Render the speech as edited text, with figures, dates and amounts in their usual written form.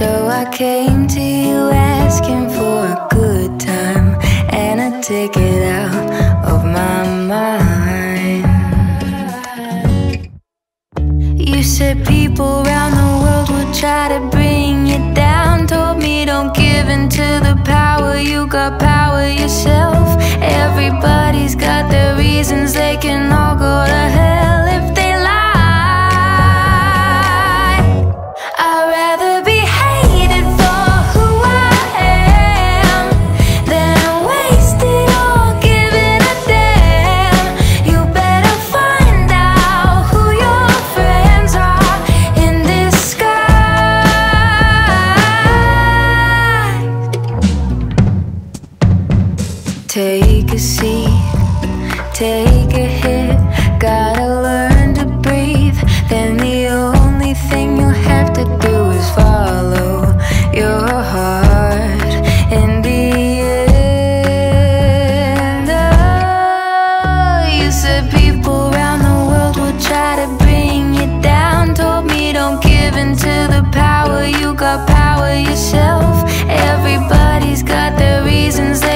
So I came to you asking for a good time, and I take it out of my mind. You said people around the world would try to bring you down. Told me don't give in to the power, you got power yourself. Everybody's got their reasons, they can all go to hell if they lie. I'd rather be hated for who I am than wasted or giving a damn. You better find out who your friends are in disguise. Take a seat, take a hit, gotta learn to breathe. Then the only thing you'll have to do is follow your heart in the end. Oh, you said people around the world would try to bring you down. Told me don't give in to the power, you got power yourself. Everybody's got their reasons.